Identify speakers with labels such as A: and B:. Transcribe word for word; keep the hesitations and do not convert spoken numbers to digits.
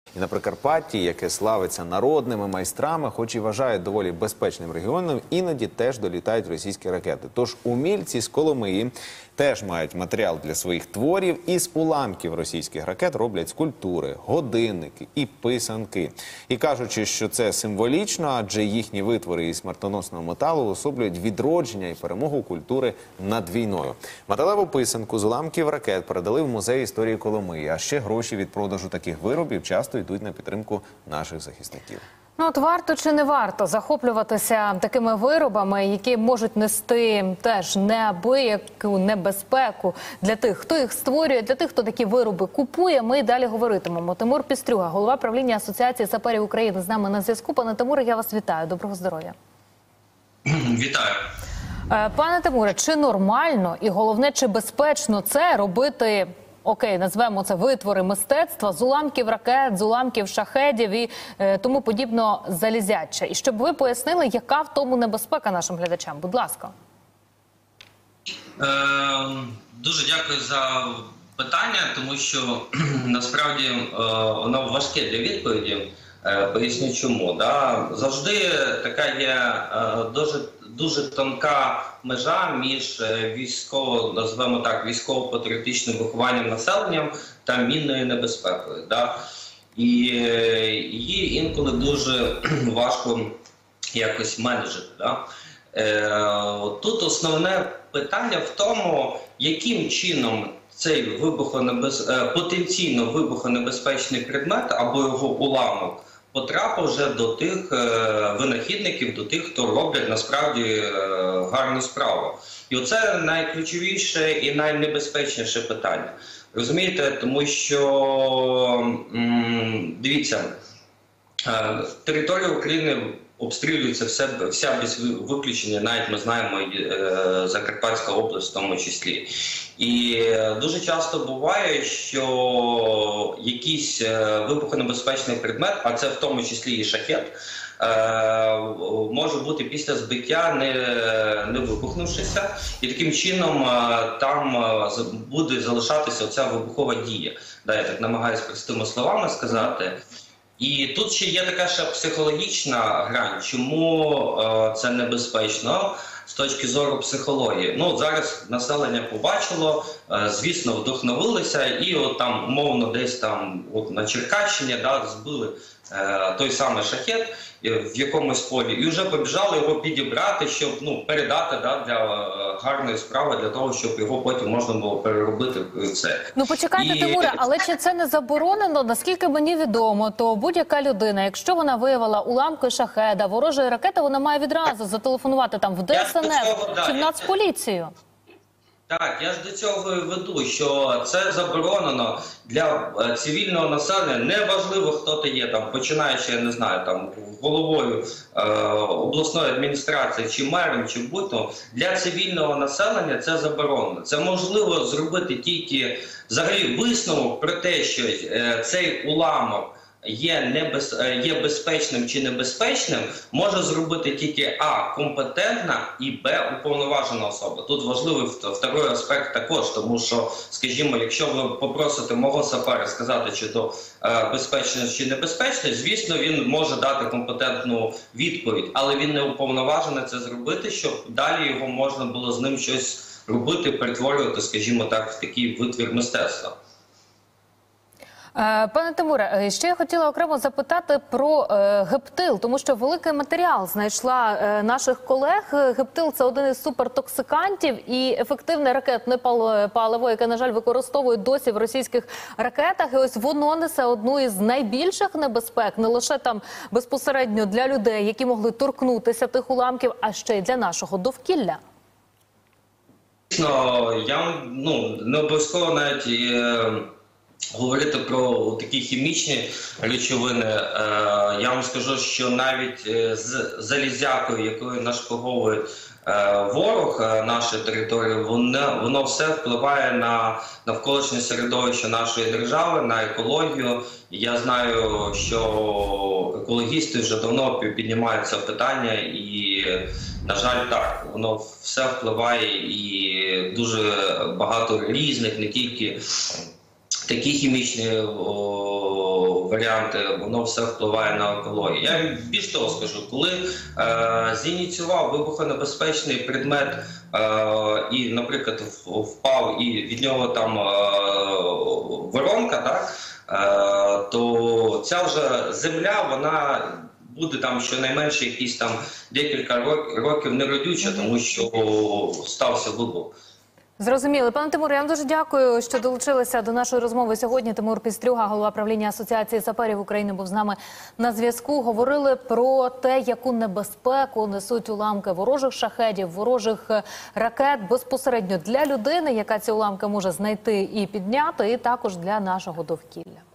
A: І на Прикарпатті, яке славиться народними майстрами, хоч і вважають доволі безпечним регіоном, іноді теж долітають російські ракети. Тож умільці з Коломиї теж мають матеріал для своїх творів. Із уламків російських ракет роблять скульптури, годинники і писанки. І кажучи, що це символічно, адже їхні витвори із смертоносного металу уособлюють відродження і перемогу культури над війною. Металеву писанку з уламків ракет передали в Музей історії Коломиї. А ще гроші від продажу таких виробів часто йдуть на підтримку наших захисників.
B: Ну от варто чи не варто захоплюватися такими виробами, які можуть нести теж неабияку небезпеку для тих, хто їх створює, для тих, хто такі вироби купує. Ми далі говоритимемо. Тимур Пістрюга, голова правління Асоціації саперів України, з нами на зв'язку. Пане Тимуре, я вас вітаю. Доброго здоров'я.
C: Вітаю.
B: Пане Тимуре, чи нормально і головне, чи безпечно це робити, окей, назвемо це витвори мистецтва з уламків ракет, з уламків шахедів і е, тому подібно залізяче? І щоб ви пояснили, яка в тому небезпека нашим глядачам, будь ласка.
C: Е, дуже дякую за питання, тому що насправді е, воно важке для відповіді. Е, поясню чому. Да? Завжди така є е, дуже, дуже тонка межа між військово, назвемо так, військово-патріотичним вихованням населенням та мінною небезпекою. Да? І її інколи дуже важко якось менеджити. Да? Е, тут основне питання в тому, яким чином цей вибухонебез... потенційно вибухонебезпечний предмет або його уламок потрапив вже до тих е, винахідників, до тих, хто роблять насправді е, гарну справу. І оце найключовіше і найнебезпечніше питання. Розумієте, тому що, м, дивіться, е, територія України обстрілюється все, вся без виключення, навіть ми знаємо е, Закарпатська область в тому числі. І дуже часто буває, що якийсь вибухонебезпечний предмет, а це в тому числі і шахед, е, може бути після збиття не, не вибухнувшися, і таким чином там буде залишатися оця вибухова дія. Да, я так намагаюся простими словами сказати. І тут ще є така ще психологічна грань, чому е, це небезпечно з точки зору психології. Ну, зараз населення побачило, е, звісно, вдохновилися і от там, умовно, десь там от на Черкащині, да, збили е, той самий шахед в якомусь полі і вже побіжали його підібрати, щоб ну, передати да, для е, гарної справи, для того, щоб його потім можна було переробити в це.
B: Ну почекайте,
C: і...
B: Тимуре, але чи це не заборонено? Наскільки мені відомо, то будь-яка людина, якщо вона виявила уламки шахеда, ворожої ракети, вона має відразу зателефонувати там в Де ес ен ес чи в Нацполіцію.
C: Так, я ж до цього і веду, що це заборонено для цивільного населення, неважливо, хто ти є, там, починаючи, я не знаю, там, головою е, обласної адміністрації, чи мером, чи будь-то, для цивільного населення це заборонено. Це можливо зробити тільки, взагалі, висновок про те, що е, цей уламок Є, небез... є безпечним чи небезпечним, може зробити тільки а. компетентна і б. уповноважена особа. Тут важливий второй аспект також, тому що, скажімо, якщо ви попросите мого сапера сказати, чи то е, безпечно чи небезпечно, звісно, він може дати компетентну відповідь, але він не уповноважений це зробити, щоб далі його можна було з ним щось робити, перетворювати, скажімо так, в такий витвір мистецтва.
B: Пане Тимуре, ще я хотіла окремо запитати про е, гептил, тому що великий матеріал знайшла е, наших колег. Гептил – це один із супертоксикантів і ефективне ракетне паливо, яке, на жаль, використовують досі в російських ракетах. І ось воно несе одну із найбільших небезпек, не лише там безпосередньо для людей, які могли торкнутися тих уламків, а ще й для нашого довкілля.
C: Звісно, я ну, не обов'язково навіть... Е... говорити про такі хімічні речовини, я вам скажу, що навіть з залізякою, якою нашпиговує ворог нашої території, воно, воно все впливає на навколишнє середовище нашої держави, на екологію. Я знаю, що екологісти вже давно піднімають це питання і, на жаль, так, воно все впливає і дуже багато різних, не тільки такі хімічні о, варіанти, воно все впливає на екологію. Я більш того скажу, коли е, зініціював вибухонебезпечний предмет е, і, наприклад, впав і від нього там е, воронка, так, е, то ця вже земля, вона буде там щонайменше якісь там декілька років неродюча, тому що стався вибух.
B: Зрозуміли. Пане Тимуре, я вам дуже дякую, що долучилися до нашої розмови сьогодні. Тимур Пістрюга, голова правління Асоціації саперів України, був з нами на зв'язку. Говорили про те, яку небезпеку несуть уламки ворожих шахедів, ворожих ракет безпосередньо для людини, яка ці уламки може знайти і підняти, і також для нашого довкілля.